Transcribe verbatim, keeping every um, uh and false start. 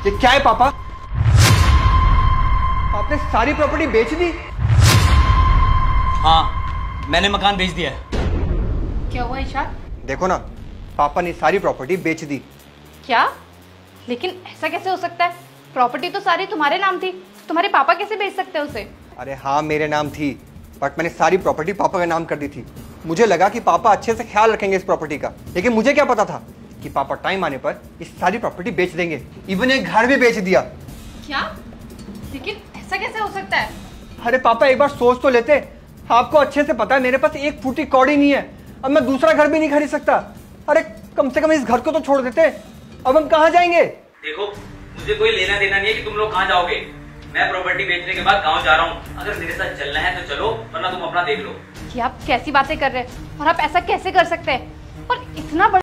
ये क्या है पापा? आपने सारी प्रॉपर्टी बेच दी? हाँ, मैंने मकान बेच दिया है। क्या हुआ इशार? देखो ना, पापा ने सारी प्रॉपर्टी बेच दी। क्या? लेकिन ऐसा कैसे हो सकता है? प्रॉपर्टी तो सारी तुम्हारे नाम थी, तुम्हारे पापा कैसे बेच सकते हैं उसे? अरे हाँ, मेरे नाम थी, बट मैंने सारी प्रॉपर्टी पापा के नाम कर दी थी। मुझे लगा कि पापा अच्छे से ख्याल रखेंगे इस प्रॉपर्टी का, लेकिन मुझे क्या पता था कि पापा टाइम आने पर इस सारी प्रॉपर्टी बेच देंगे। इवन एक घर भी बेच दिया। क्या? लेकिन ऐसा कैसे हो सकता है? अरे पापा, एक बार सोच तो लेते। आपको अच्छे से पता है मेरे पास एक फुटी कौड़ी नहीं है। अब मैं दूसरा घर भी नहीं खरीद सकता। अरे कम से कम इस घर को तो छोड़ देते। अब हम कहाँ जाएंगे? देखो, मुझे कोई लेना देना नहीं है कि तुम लोग कहाँ जाओगे। मैं प्रॉपर्टी बेचने के बाद गांव जा रहा हूँ। अगर मेरे साथ चलना है तो चलो, वरना तुम अपना देख लो। कि आप कैसी बातें कर रहे हैं और आप ऐसा कैसे कर सकते हैं? और इतना बड़ा